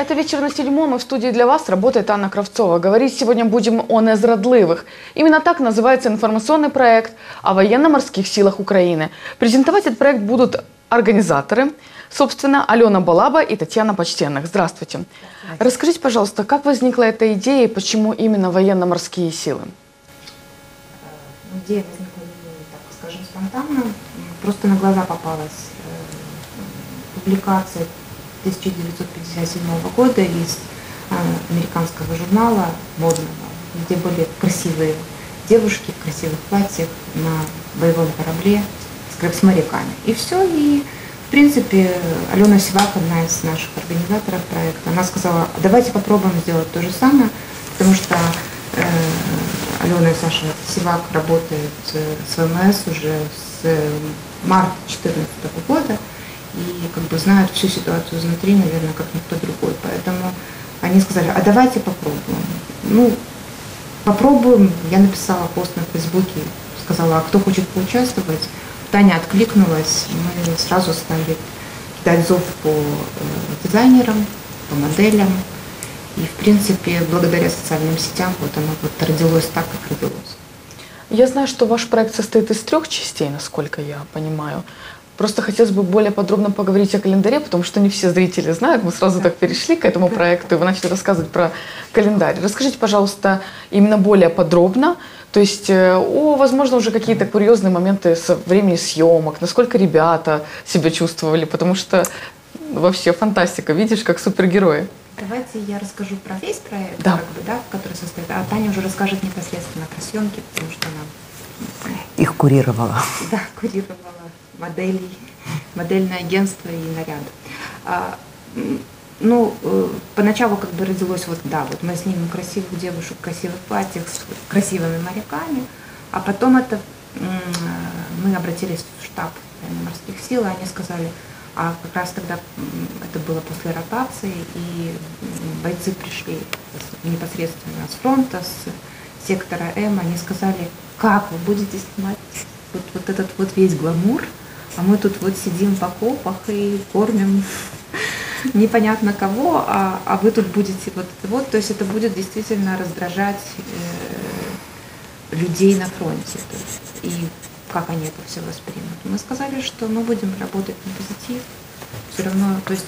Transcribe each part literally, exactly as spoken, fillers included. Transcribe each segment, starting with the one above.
Это «Вечер на седьмом», и в студии для вас работает Анна Кравцова. Говорить сегодня будем о незрадливых. Именно так называется информационный проект о военно-морских силах Украины. Презентовать этот проект будут организаторы, собственно, Алена Балаба и Татьяна Почтенных. Здравствуйте. Здравствуйте. Расскажите, пожалуйста, как возникла эта идея и почему именно военно-морские силы? Идея возникла, так скажем, спонтанно. Просто на глаза попалась публикация тысяча девятьсот пятьдесят седьмого года из американского журнала модного, где были красивые девушки в красивых платьях на боевом корабле с моряками. И все. И в принципе Алена Сивак, одна из наших организаторов проекта, она сказала: давайте попробуем сделать то же самое, потому что э, Алена и Саша Сивак работают с ВМС уже с марта две тысячи четырнадцатого года. И как бы знают всю ситуацию изнутри, наверное, как никто другой. Поэтому они сказали: а давайте попробуем. Ну, попробуем. Я написала пост на Фейсбуке, сказала: а кто хочет поучаствовать? Таня откликнулась. Мы сразу стали кидать зов по дизайнерам, по моделям. И, в принципе, благодаря социальным сетям вот оно вот родилось так, как родилось. Я знаю, что ваш проект состоит из трех частей, насколько я понимаю. Просто хотелось бы более подробно поговорить о календаре, потому что не все зрители знают. Мы сразу так перешли к этому проекту, и вы начали рассказывать про календарь. Расскажите, пожалуйста, именно более подробно, то есть о, возможно, уже какие-то курьезные моменты со времени съемок, насколько ребята себя чувствовали, потому что вообще фантастика, видишь, как супергерои. Давайте я расскажу про весь проект, да. Как бы, да, который состоит, а Таня уже расскажет непосредственно про съемки, потому что она их курировала. Да, курировала моделей, модельное агентство и наряды. А, ну, поначалу как бы родилось вот, да, вот мы снимем красивых девушек в красивых платьях с красивыми моряками, а потом это мы обратились в штаб военно-морских сил, и они сказали, а как раз тогда это было после ротации, и бойцы пришли непосредственно с фронта, с сектора М, они сказали: как вы будете снимать вот, вот этот вот весь гламур, а мы тут вот сидим в окопах и кормим непонятно кого, а, а вы тут будете вот вот, то есть это будет действительно раздражать э, людей на фронте, то есть, и как они это все воспримут. Мы сказали, что мы будем работать на позитив, все равно, то есть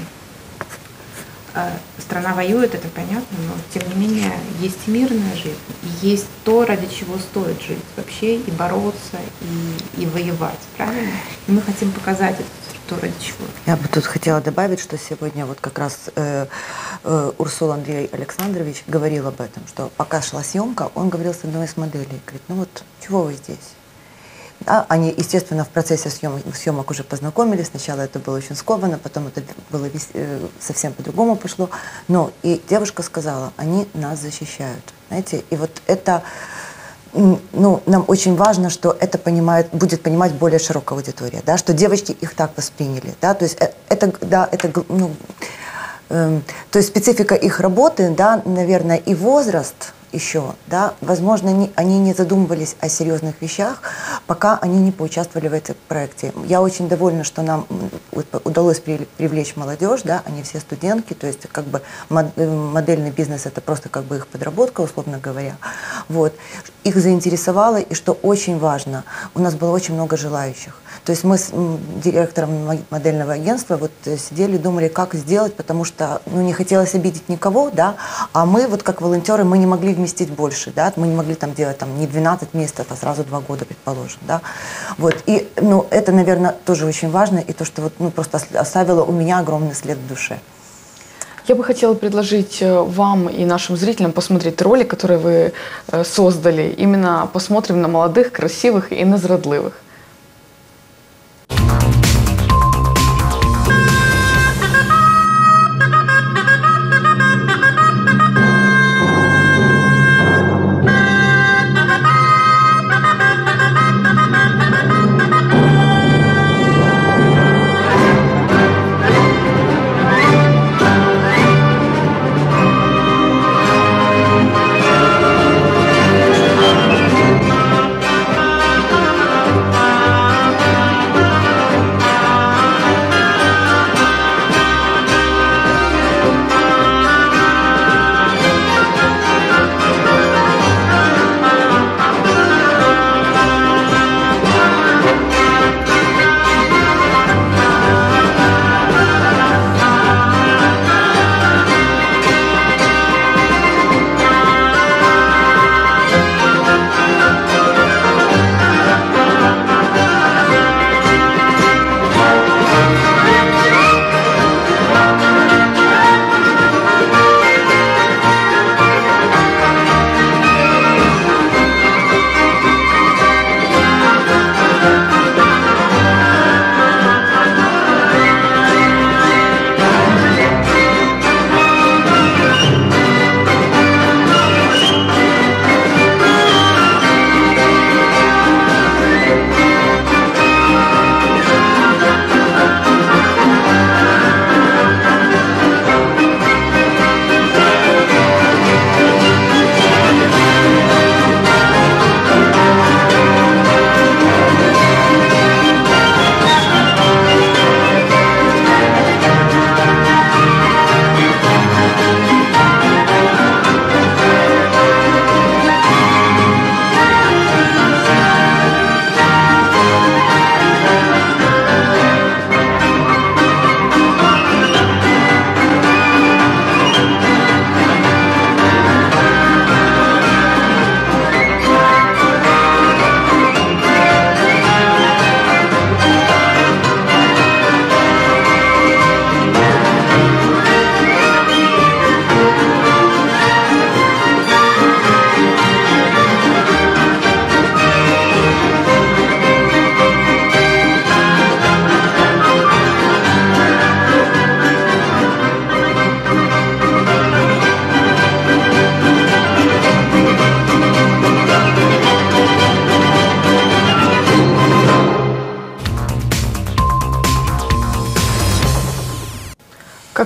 э, страна воюет, это понятно, но тем не менее есть и мирная жизнь, и есть то, ради чего стоит жить вообще, и бороться, и, и воевать, правильно? И мы хотим показать это, то, ради чего. Я бы тут хотела добавить, что сегодня вот как раз э, э, Урсул Андрей Александрович говорил об этом, что пока шла съемка, он говорил с одной из моделей, говорит: ну вот, чего вы здесь? Да, они, естественно, в процессе съемок, съемок уже познакомились. Сначала это было очень скованно, потом это было совсем по-другому пошло. Но и девушка сказала: они нас защищают. Знаете, и вот это, ну, нам очень важно, что это понимает, будет понимать более широкая аудитория, да, что девочки их так восприняли. Да, то есть это, да, это, ну, э, то есть специфика их работы, да, наверное, и возраст еще, да, возможно, не, они не задумывались о серьезных вещах, пока они не поучаствовали в этом проекте. Я очень довольна, что нам удалось привлечь молодежь, да, они все студентки, то есть как бы модельный бизнес — это просто как бы их подработка, условно говоря. Вот. Их заинтересовало, и что очень важно, у нас было очень много желающих. То есть мы с директором модельного агентства вот сидели, думали, как сделать, потому что, ну, не хотелось обидеть никого, да, а мы вот как волонтеры, мы не могли вместить больше, да, мы не могли там делать там не двенадцать месяцев, а сразу два года, предположим, да. Вот, и, ну, это, наверное, тоже очень важно, и то, что вот, ну, просто оставило у меня огромный след в душе. Я бы хотела предложить вам и нашим зрителям посмотреть ролик, который вы создали. Именно посмотрим на молодых, красивых и незрадливых.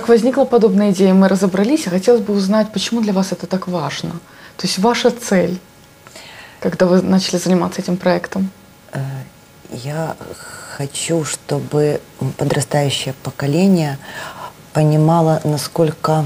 возникла подобная идея, мы разобрались, и хотелось бы узнать, почему для вас это так важно. То есть ваша цель, когда вы начали заниматься этим проектом? Я хочу, чтобы подрастающее поколение понимало, насколько,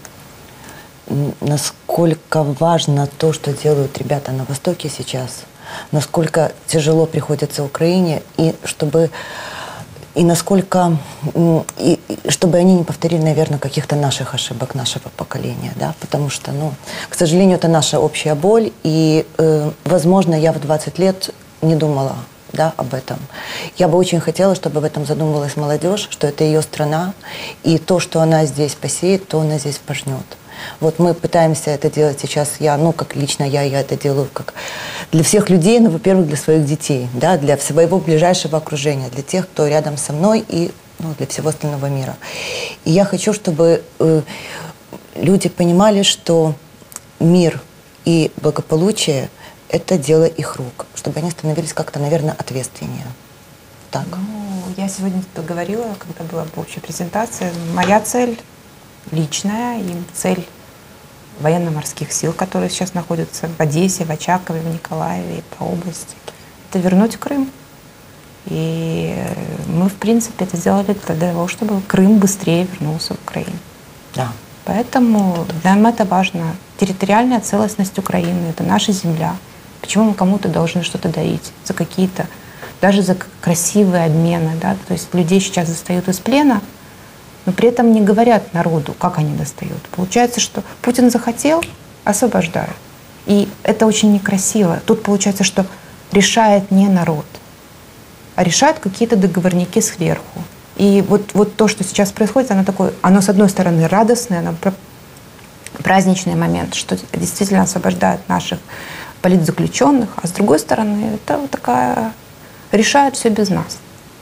насколько важно то, что делают ребята на Востоке сейчас, насколько тяжело приходится Украине, и чтобы и насколько и, и чтобы они не повторили, наверное, каких-то наших ошибок нашего поколения, да, потому что, ну, к сожалению, это наша общая боль, и, э, возможно, я в двадцать лет не думала, да, об этом. Я бы очень хотела, чтобы об этом задумывалась молодежь, что это ее страна, и то, что она здесь посеет, то она здесь пожнет. Вот мы пытаемся это делать сейчас, я, ну, как лично я, я это делаю как для всех людей, но, во-первых, для своих детей, да, для своего ближайшего окружения, для тех, кто рядом со мной, и, ну, для всего остального мира. И я хочу, чтобы э, люди понимали, что мир и благополучие – это дело их рук, чтобы они становились как-то, наверное, ответственнее. Так. Ну, я сегодня говорила, когда была общая презентация, моя цель личная, и цель военно-морских сил, которые сейчас находятся в Одессе, в Очакове, в Николаеве и по области, это вернуть Крым. И мы, в принципе, это сделали для того, чтобы Крым быстрее вернулся в Украину. Да. Поэтому нам это важно. Территориальная целостность Украины – это наша земля. Почему мы кому-то должны что-то дарить за какие-то, даже за красивые обмены, да? То есть людей сейчас достают из плена, но при этом не говорят народу, как они достают. Получается, что Путин захотел — освобождают. И это очень некрасиво. Тут получается, что решает не народ, а решают какие-то договорники сверху. И вот, вот то, что сейчас происходит, оно такое, оно с одной стороны радостное, оно праздничный момент, что действительно освобождают наших политзаключенных, а с другой стороны, это вот такая, решают все без нас.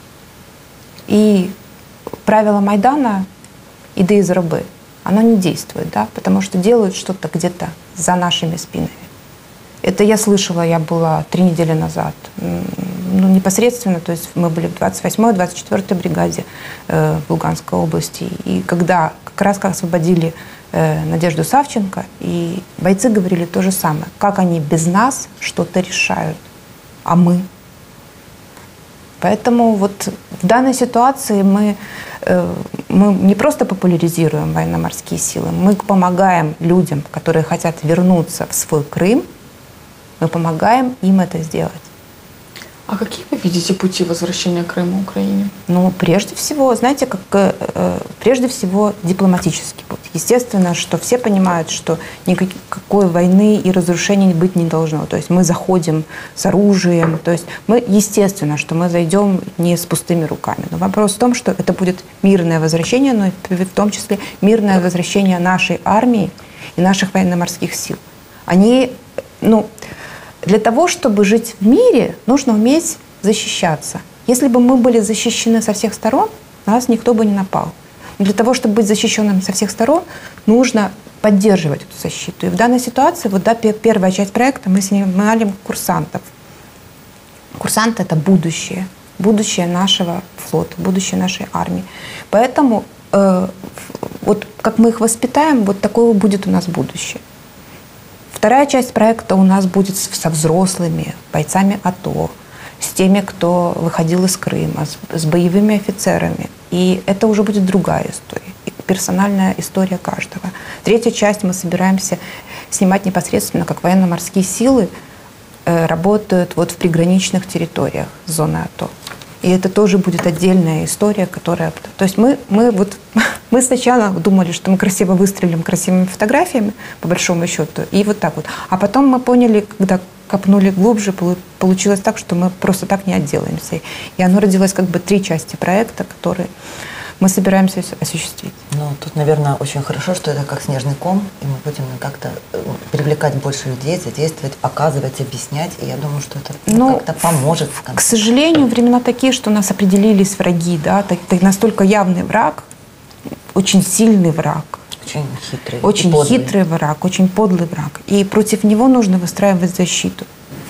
И правило Майдана «иди из рабы», оно не действует, да, потому что делают что-то где-то за нашими спинами. Это я слышала, я была три недели назад, ну, непосредственно, то есть мы были в двадцать восьмой — двадцать четвёртой бригаде э, в Луганской области, и когда как раз как освободили э, Надежду Савченко, и бойцы говорили то же самое, как они без нас что-то решают, а мы. Поэтому вот в данной ситуации мы, э, мы не просто популяризируем военно-морские силы, мы помогаем людям, которые хотят вернуться в свой Крым, мы помогаем им это сделать. А какие вы видите пути возвращения Крыма Украине? Ну, прежде всего, знаете, как, э, прежде всего дипломатический путь. Естественно, что все понимают, что никакой войны и разрушений быть не должно. То есть мы заходим с оружием, то есть мы, естественно, что мы зайдем не с пустыми руками. Но вопрос в том, что это будет мирное возвращение, но в том числе мирное возвращение нашей армии и наших военно-морских сил. Они, ну, для того, чтобы жить в мире, нужно уметь защищаться. Если бы мы были защищены со всех сторон, нас никто бы не напал. Но для того, чтобы быть защищенным со всех сторон, нужно поддерживать эту защиту. И в данной ситуации, вот, да, первая часть проекта, мы снимали курсантов. Курсанты — это будущее. Будущее нашего флота, будущее нашей армии. Поэтому э, вот как мы их воспитаем, вот такое будет у нас будущее. Вторая часть проекта у нас будет со взрослыми, бойцами АТО, с теми, кто выходил из Крыма, с, с боевыми офицерами. И это уже будет другая история, персональная история каждого. Третья часть мы собираемся снимать непосредственно, как военно-морские силы э, работают вот в приграничных территориях зоны АТО. И это тоже будет отдельная история, которая... То есть мы, мы, вот, мы сначала думали, что мы красиво выстрелим красивыми фотографиями, по большому счету, и вот так вот. А потом мы поняли, когда копнули глубже, получилось так, что мы просто так не отделаемся. И оно родилось как бы три части проекта, которые мы собираемся осуществить. Ну, тут, наверное, очень хорошо, что это как снежный ком, и мы будем как-то привлекать больше людей, задействовать, показывать, объяснять, и я думаю, что это ну, как-то поможет. К сожалению, времена такие, что у нас определились враги, да, так, так настолько явный враг, очень сильный враг. Очень хитрый. Очень хитрый враг, очень подлый враг. И против него нужно выстраивать защиту.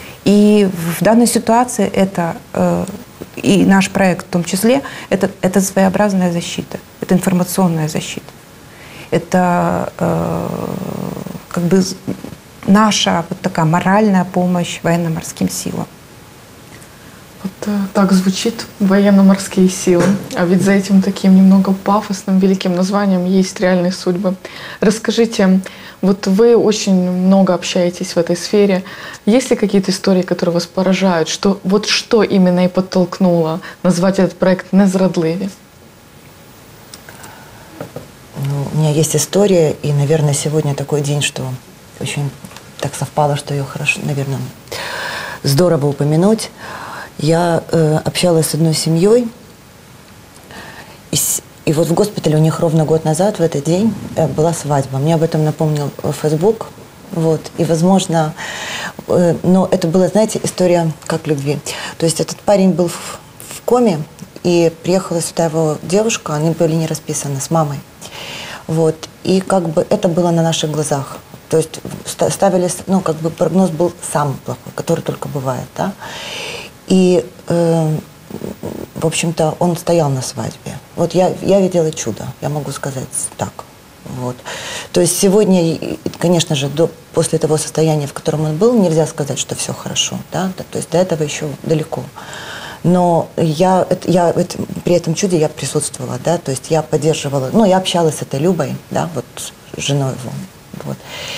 И в данной ситуации это... Э, и наш проект в том числе, это, это своеобразная защита, это информационная защита. это э, как бы наша вот такая моральная помощь военно-морским силам. Вот э, так звучит военно-морские силы, а ведь за этим таким немного пафосным, великим названием есть реальные судьбы. Расскажите, вот вы очень много общаетесь в этой сфере. Есть ли какие-то истории, которые вас поражают? Что, вот что именно и подтолкнуло назвать этот проект «Незрадливі»? Ну, у меня есть история, и, наверное, сегодня такой день, что очень так совпало, что ее хорошо, наверное, здорово упомянуть. Я э, общалась с одной семьей, и, и вот в госпитале у них ровно год назад, в этот день, э, была свадьба. Мне об этом напомнил Facebook, вот, и, возможно, э, но это была, знаете, история как любви. То есть этот парень был в, в коме, и приехала сюда его девушка, они были не расписаны, с мамой. Вот, и как бы это было на наших глазах. То есть ставили, ну, как бы прогноз был самый плохой, который только бывает, да. И, э, в общем-то, он стоял на свадьбе. Вот я, я видела чудо, я могу сказать так. Вот. То есть сегодня, конечно же, до, после того состояния, в котором он был, нельзя сказать, что все хорошо, да. То есть до этого еще далеко. Но я, я при этом чуде я присутствовала, да, то есть я поддерживала, ну, я общалась с этой Любой, да, вот, с женой его, вот.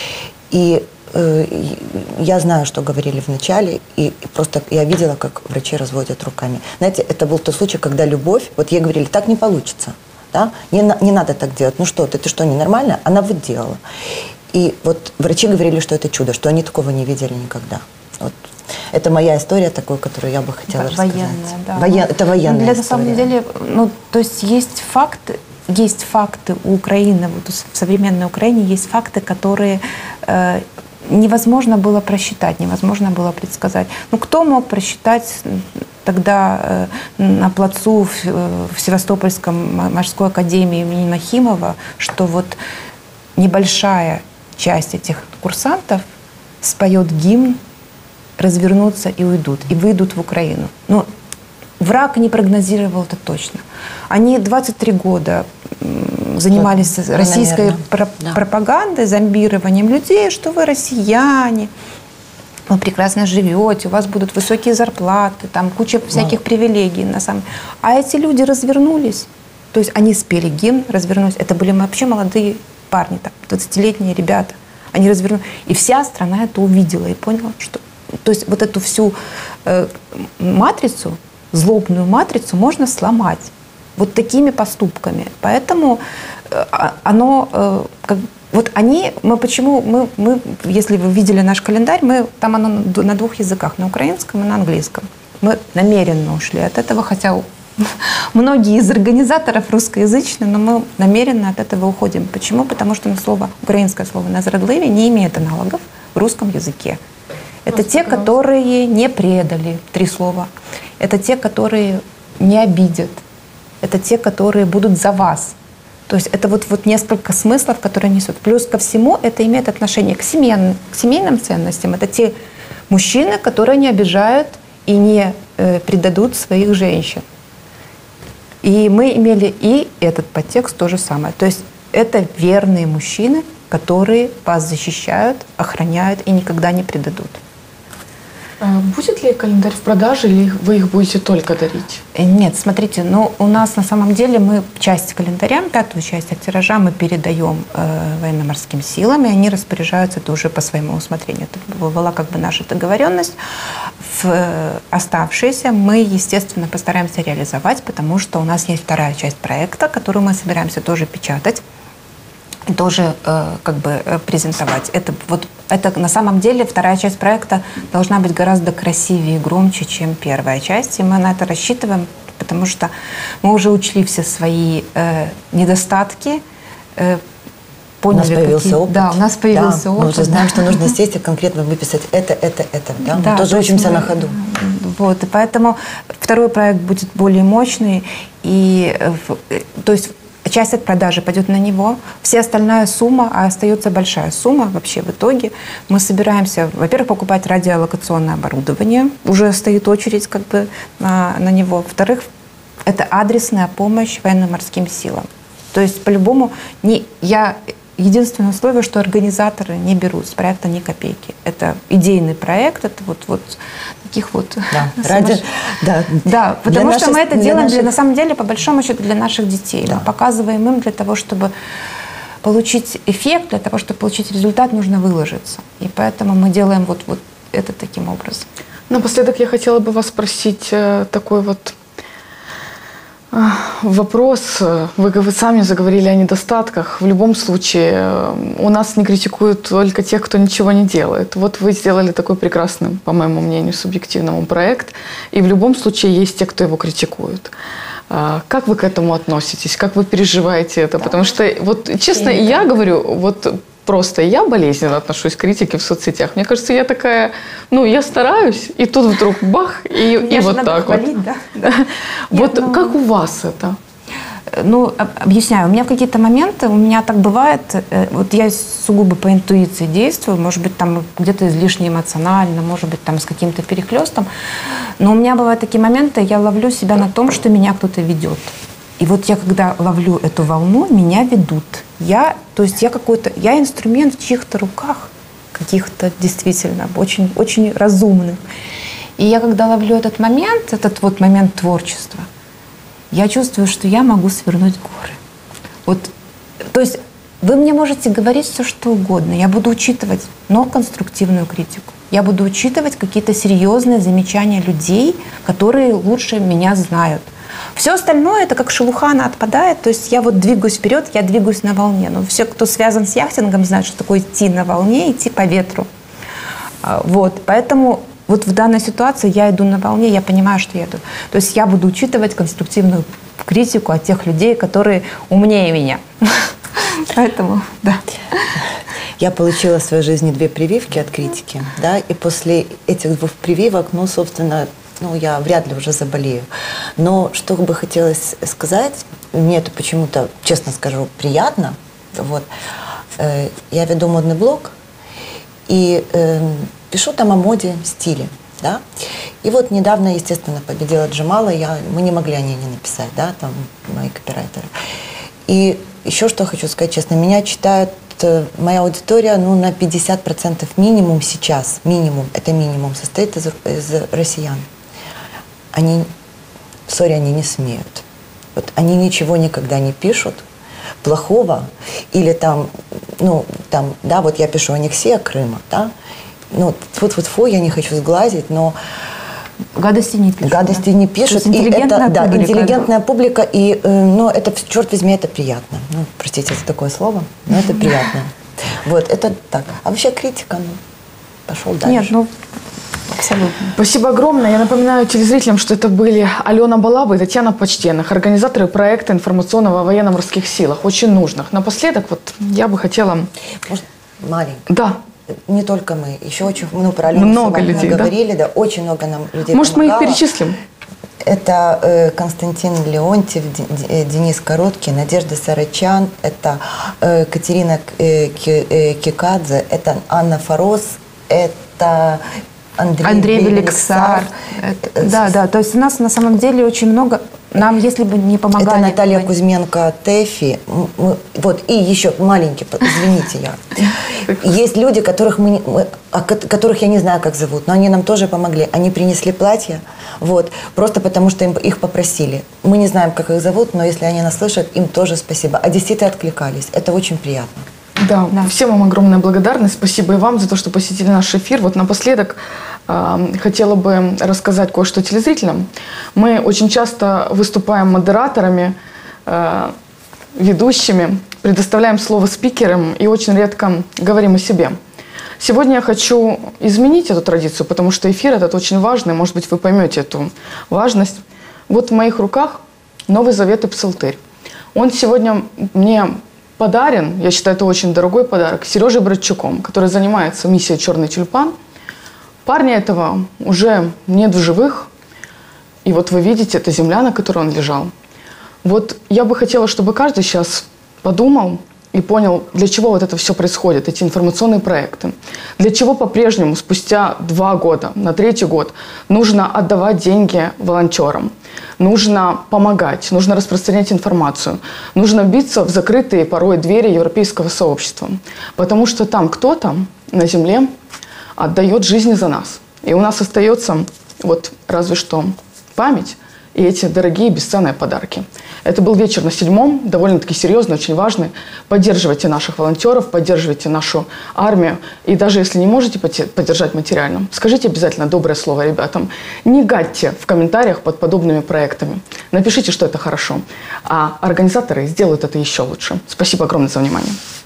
И э, я знаю, что говорили вначале, и, и просто я видела, как врачи разводят руками. Знаете, это был тот случай, когда любовь, вот ей говорили, так не получится, да, не, не надо так делать, ну что ты, ты что, ненормально? Она вот делала. И вот врачи говорили, что это чудо, что они такого не видели никогда. Вот. Это моя история такая, которую я бы хотела рассказать. Военная, да. Воен... Это военная Для, история. На самом деле, ну, то есть есть факты, есть факты у Украины, вот в современной Украине есть факты, которые э, невозможно было просчитать, невозможно было предсказать. Ну, кто мог просчитать тогда э, на плацу в, в Севастопольском морской академии имени Нахимова, что вот небольшая часть этих курсантов споет гимн, развернутся и уйдут, и выйдут в Украину. Но враг не прогнозировал это точно. Они двадцать три года занимались ну, российской про да. пропагандой, зомбированием людей, что вы россияне, вы прекрасно живете, у вас будут высокие зарплаты, там куча всяких да. привилегий. На самом... А эти люди развернулись, то есть они спели гимн, развернулись. Это были вообще молодые парни, там, двадцатилетние ребята. Они развернулись. И вся страна это увидела и поняла, что... То есть вот эту всю э, матрицу, злобную матрицу можно сломать вот такими поступками. Поэтому э, оно, э, как, вот они, мы почему, мы, мы, если вы видели наш календарь, мы, там оно на двух языках, на украинском и на английском. Мы намеренно ушли от этого, хотя многие из организаторов русскоязычные, но мы намеренно от этого уходим. Почему? Потому что на слово, украинское слово «незрадливі» не имеет аналогов в русском языке. Это те, которые не предали, три слова. Это те, которые не обидят. Это те, которые будут за вас. То есть это вот, вот несколько смыслов, которые несут. Плюс ко всему это имеет отношение к семейным, к семейным ценностям. Это те мужчины, которые не обижают и не э, предадут своих женщин. И мы имели и этот подтекст то же самое. То есть это верные мужчины, которые вас защищают, охраняют и никогда не предадут. Будет ли календарь в продаже, или вы их будете только дарить? Нет, смотрите, ну, у нас на самом деле мы часть календаря, пятую часть от тиража мы передаем э, военно-морским силам, и они распоряжаются это уже по своему усмотрению. Это была как бы наша договоренность. В э, оставшиеся мы, естественно, постараемся реализовать, потому что у нас есть вторая часть проекта, которую мы собираемся тоже печатать. Тоже э, как бы э, презентовать. Это, вот, это на самом деле вторая часть проекта должна быть гораздо красивее и громче, чем первая часть. И мы на это рассчитываем, потому что мы уже учли все свои э, недостатки, э, поняли, у нас появился какие... опыт. Да, у нас появился да, опыт. Мы уже знаем, что нужно сесть и конкретно выписать это, это, это. Да? Да, мы тоже то учимся мы, на ходу. Вот, и поэтому второй проект будет более мощный. И, то есть часть от продажи пойдет на него. Вся остальная сумма, а остается большая сумма вообще в итоге. Мы собираемся, во-первых, покупать радиолокационное оборудование. Уже стоит очередь как бы на, на него. Во-вторых, это адресная помощь военно-морским силам. То есть по-любому не, я... Единственное условие, что организаторы не берут с проекта ни копейки. Это идейный проект, это вот, вот таких вот... Да, ради, да. да потому для что наших, мы это для делаем, наших... для, на самом деле, по большому счету, для наших детей. Да. Мы показываем им для того, чтобы получить эффект, для того, чтобы получить результат, нужно выложиться. И поэтому мы делаем вот, вот это таким образом. Напоследок я хотела бы вас спросить такой вот вопрос. Вы, вы сами заговорили о недостатках. В любом случае, у нас не критикуют только тех, кто ничего не делает. Вот вы сделали такой прекрасный, по моему мнению, субъективному проект, и в любом случае есть те, кто его критикует. Как вы к этому относитесь? Как вы переживаете это? Потому что, вот честно, я говорю, вот просто я болезненно отношусь к критике в соцсетях. Мне кажется, я такая, ну, я стараюсь, и тут вдруг бах, и, и вот так хвалить, вот. Да? Да. Вот Нет, ну... как у вас это? Ну, объясняю. У меня в какие-то моменты, у меня так бывает, вот я сугубо по интуиции действую, может быть, там где-то излишне эмоционально, может быть, там с каким-то перехлестом, но у меня бывают такие моменты, я ловлю себя на том, что меня кто-то ведет. И вот я, когда ловлю эту волну, меня ведут. Я, то есть я какой-то, я инструмент в чьих-то руках, каких-то действительно очень, очень разумных. И я, когда ловлю этот момент, этот вот момент творчества, я чувствую, что я могу свернуть горы. Вот, то есть вы мне можете говорить все, что угодно. Я буду учитывать, но конструктивную критику. Я буду учитывать какие-то серьезные замечания людей, которые лучше меня знают. Все остальное, это как шелуха, она отпадает. То есть я вот двигаюсь вперед, я двигаюсь на волне. Но все, кто связан с яхтингом, знают, что такое идти на волне, идти по ветру. Вот, поэтому вот в данной ситуации я иду на волне, я понимаю, что я иду. То есть я буду учитывать конструктивную критику от тех людей, которые умнее меня. Поэтому, да. Я получила в своей жизни две прививки от критики, да, и после этих двух прививок, ну, собственно, ну, я вряд ли уже заболею. Но что бы хотелось сказать, мне это почему-то, честно скажу, приятно. Вот. Э, я веду модный блог и э, пишу там о моде, стиле. Да? И вот недавно, естественно, победила Джамала, я, мы не могли о ней не написать, да, там мои копирайтеры. И еще что хочу сказать честно, меня читают, моя аудитория, ну, на пятьдесят процентов минимум сейчас, минимум, это минимум, состоит из, из россиян. Они, сори, они не смеют. Вот они ничего никогда не пишут плохого, или там, ну, там, да, вот я пишу аннексия Крыма, да, ну, тьфу-тьфу-тьфу, я не хочу сглазить, но гадости не пишут. Гадости да? не пишут, и это, да, публика, интеллигентная да. публика, и, э, ну, это, черт возьми, это приятно. Ну, простите за такое слово, но это приятно. Вот, это так. А вообще критика, ну, пошел дальше. Нет, ну, абсолютно. Спасибо огромное. Я напоминаю телезрителям, что это были Алена Балаба и Татьяна Почтенных, организаторы проекта информационного о военно-морских силах, очень нужных. Напоследок, вот я бы хотела... Может, маленько? Да. Не только мы, еще очень, ну, про Алену много людей, говорили, да? да, очень много нам людей Может, помогало. мы их перечислим? Это э, Константин Леонтьев, Д, Денис Короткий, Надежда Сарачан, это э, Катерина э, Кикадзе, это Анна Форос, это Андрей, Андрей Великсар. Да, да, то есть у нас на самом деле очень много... Нам, если бы не помогали... Это Наталья Кузьменко, Тэфи. Мы, вот, и еще маленький, извините, я. Есть люди, которых, мы, мы, которых я не знаю, как зовут, но они нам тоже помогли. Они принесли платья, вот, просто потому что им, их попросили. Мы не знаем, как их зовут, но если они нас слышат, им тоже спасибо. А действительно откликались. Это очень приятно. Да, да, всем вам огромная благодарность. Спасибо и вам за то, что посетили наш эфир. Вот напоследок э, хотела бы рассказать кое-что телезрителям. Мы очень часто выступаем модераторами, э, ведущими, предоставляем слово спикерам и очень редко говорим о себе. Сегодня я хочу изменить эту традицию, потому что эфир этот очень важный, может быть, вы поймете эту важность. Вот в моих руках Новый Завет и Псалтырь. Он сегодня мне подарен, я считаю, это очень дорогой подарок, Сережей Братчуком, который занимается миссией «Черный тюльпан». Парня этого уже нет в живых. И вот вы видите, это земля, на которой он лежал. Вот я бы хотела, чтобы каждый сейчас подумал и понял, для чего вот это все происходит, эти информационные проекты. Для чего по-прежнему спустя два года, на третий год, нужно отдавать деньги волонтерам, нужно помогать, нужно распространять информацию, нужно биться в закрытые порой двери европейского сообщества. Потому что там кто-то на земле отдает жизни за нас. И у нас остается вот разве что память и эти дорогие бесценные подарки. Это был вечер на седьмом, довольно-таки серьезный, очень важный. Поддерживайте наших волонтеров, поддерживайте нашу армию. И даже если не можете поддержать материально, скажите обязательно доброе слово ребятам. Не гадьте в комментариях под подобными проектами. Напишите, что это хорошо. А организаторы сделают это еще лучше. Спасибо огромное за внимание.